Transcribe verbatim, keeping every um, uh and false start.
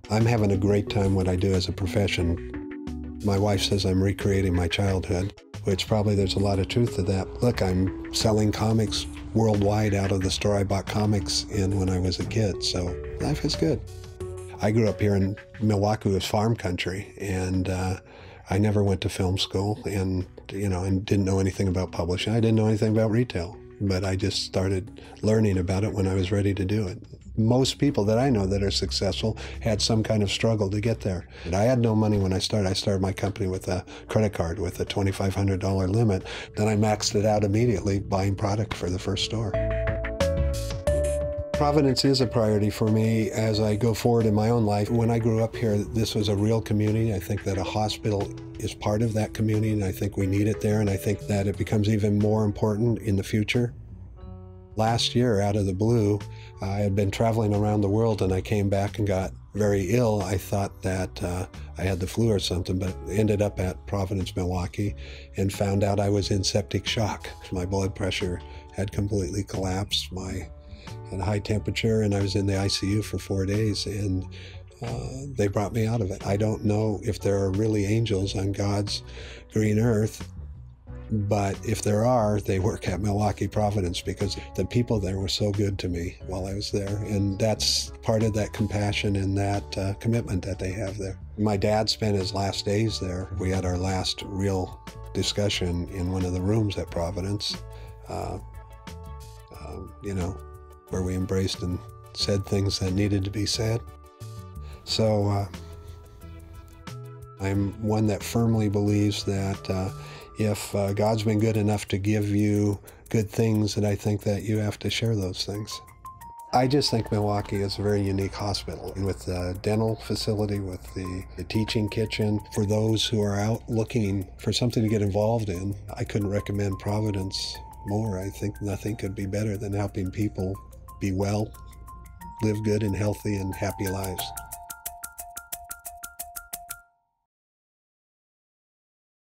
I'm having a great time what I do as a profession. My wife says I'm recreating my childhood, which probably there's a lot of truth to that. Look, I'm selling comics worldwide out of the store I bought comics in when I was a kid, so life is good. I grew up here in Milwaukie, was farm country, and uh, I never went to film school, and you know, and didn't know anything about publishing. I didn't know anything about retail, but I just started learning about it when I was ready to do it. Most people that I know that are successful had some kind of struggle to get there. And I had no money when I started. I started my company with a credit card with a twenty-five hundred dollar limit. Then I maxed it out immediately buying product for the first store. Providence is a priority for me as I go forward in my own life. When I grew up here, this was a real community. I think that a hospital is part of that community, and I think we need it there, and I think that it becomes even more important in the future. Last year, out of the blue, I had been traveling around the world, and I came back and got very ill. I thought that uh, I had the flu or something, but ended up at Providence, Milwaukie, and found out I was in septic shock. My blood pressure had completely collapsed. My had a high temperature, and I was in the I C U for four days, and uh, they brought me out of it. I don't know if there are really angels on God's green earth, but if there are, they work at Milwaukie Providence, because the people there were so good to me while I was there, and that's part of that compassion and that uh, commitment that they have there. My dad spent his last days there. We had our last real discussion in one of the rooms at Providence, uh, um, you know, where we embraced and said things that needed to be said. So uh, I'm one that firmly believes that uh, if uh, God's been good enough to give you good things, that I think that you have to share those things. I just think Milwaukie is a very unique hospital, and with the dental facility, with the, the teaching kitchen, for those who are out looking for something to get involved in, I couldn't recommend Providence more. I think nothing could be better than helping people be well, live good and healthy and happy lives.